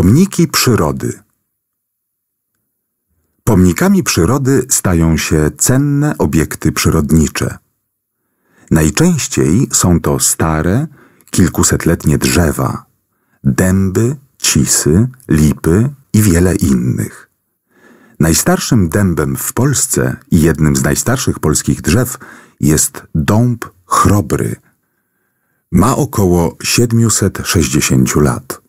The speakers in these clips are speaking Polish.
Pomniki przyrody. Pomnikami przyrody stają się cenne obiekty przyrodnicze. Najczęściej są to stare, kilkusetletnie drzewa, dęby, cisy, lipy i wiele innych. Najstarszym dębem w Polsce i jednym z najstarszych polskich drzew jest dąb chrobry. Ma około 760 lat.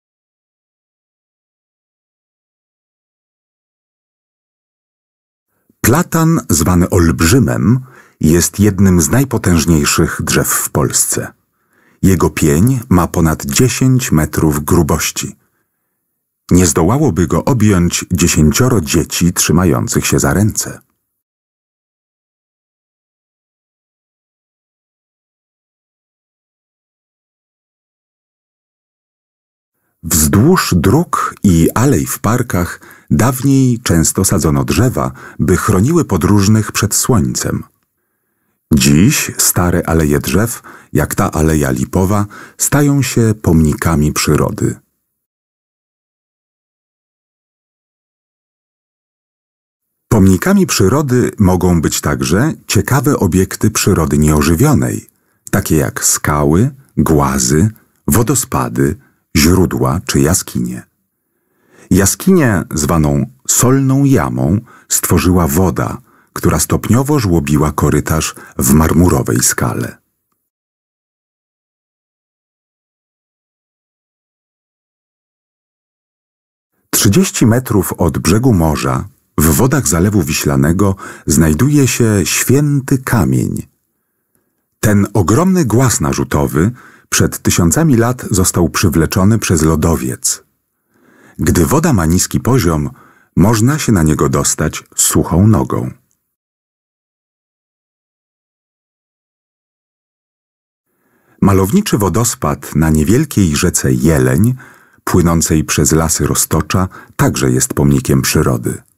Platan, zwany olbrzymem, jest jednym z najpotężniejszych drzew w Polsce. Jego pień ma ponad 10 metrów grubości. Nie zdołałoby go objąć 10 dzieci trzymających się za ręce. Wzdłuż dróg i alej w parkach dawniej często sadzono drzewa, by chroniły podróżnych przed słońcem. Dziś stare aleje drzew, jak ta aleja lipowa, stają się pomnikami przyrody. Pomnikami przyrody mogą być także ciekawe obiekty przyrody nieożywionej, takie jak skały, głazy, wodospady, źródła czy jaskinie. Jaskinię, zwaną solną jamą, stworzyła woda, która stopniowo żłobiła korytarz w marmurowej skale. Trzydzieści metrów od brzegu morza, w wodach Zalewu Wiślanego, znajduje się Święty Kamień. Ten ogromny głaz narzutowy przed tysiącami lat został przywleczony przez lodowiec. Gdy woda ma niski poziom, można się na niego dostać suchą nogą. Malowniczy wodospad na niewielkiej rzece Jeleń, płynącej przez lasy Roztocza, także jest pomnikiem przyrody.